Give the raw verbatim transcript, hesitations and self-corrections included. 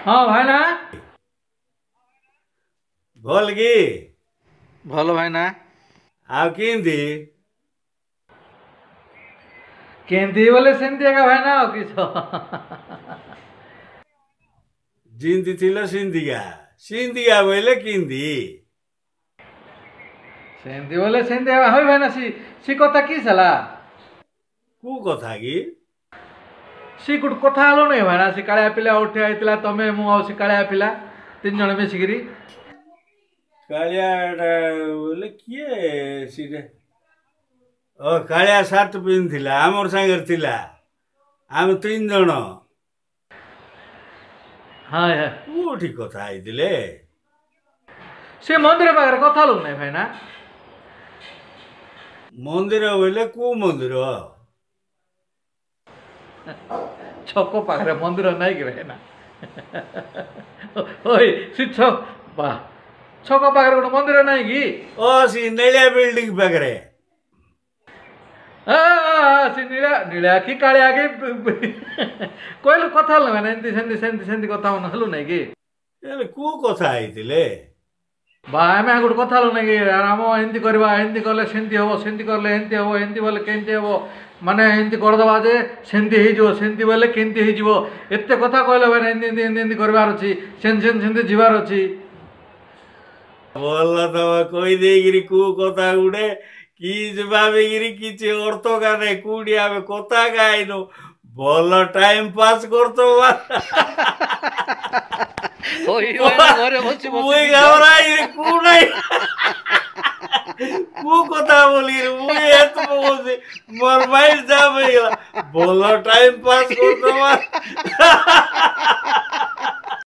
ହଁ ଭାଇନା ଭଲ କି ଭଲ ଭାଇନା ଆଉ କେନ୍ତି କେନ୍ତି ବୋଲେ ସେମିତି ଏକା ଭାଇନା ଆଉ କିସ जिंदी थिल सिंधिका सिंधिका बोले किंदी ସେମିତି ବୋଲେ ସେମିତି ଏକା ହଇ ଭାଇନା ସି ସି କଥା କି ହେଲା कु कथा कि ସି ଗୋଟେ କଥା ହେଲ ନାଇଁ ଭାଇନା ସେ କାଳିଆ ପିଲା ଉଠି ଆଇଥିଲା ତମେ ମୁଁ ଆଉ ସେ କାଳିଆ ପିଲା ତିନି ଜଣ ମିଶିକିରି कालिया बोले किए सिरे ओ कालिया सार्ट पिन्धिला आमर सागर थिला आम तीन जण ହଁ ହଁ कोठी कथा आइथिले ସେ ମନ୍ଦିର ପାଖରେ କଥା ହେଲୁ ନାଇଁ ଭାଇନା मंदिर बोले को मंदिर ଛକ ପାଖରେ ମନ୍ଦିର ନାଇଁ କି ଭାଇନା ଓଇ ସେ ଛ ବା ଛକ ପାଖରେ ଗୋଟେ ମନ୍ଦିର ନାଇଁ କି ओ सी नैलिया बिल्डिंग पाखरे ଆ, ଆ, ଆ, ସେ ନୀଳା ନୀଳା କି କାଳିଆ କି କହିଲୁ କଥା ହେଲୁ ଭାଇନା ଏମିତି ସେମିତି ସେମିତି ସେମିତି କଥା ହଉନ ହେଲୁ ନାଇଁ କି एले को कथा आइथिले ବା ଆମେ ଗୋଟେ କଥା ହେଲୁ ନାଇଁ କି ରାମ ଏମିତି କରିବା ଏମିତି କଲେ ସେମିତି ହବ ସେମିତି କଲେ ଏମିତି ହବ ଏମିତି ବୋଲେ କେମିତି ହବ ମାନେ ଏମିତି କରିଦେବା ଯେ ସେମିତି ହେଇଯିବ ସେମିତି ବୋଲେ କେମିତି ହେଇଯିବ ଏତେ କଥା କହିଲେ ଭାଇନା ଏମିତି ଏମିତି ଏମିତି ଏମିତି କରିବାର ଅଛି ସେମିତି ସେମିତି ସେମିତି ଯିବାର ଅଛି बोल तब कोई देगिरी को कथा गुडे कि भाविगिरी किछि अर्थ गाने कुडी आमे कथा गाइनो बोल टाइम पास करतो ओइ भाइना घरे बसी बसी मुई घबराई कु नाही कु कथा बोली रे मुई एत बोलसी मोर माइंड जा भइला बोल टाइम पास करतो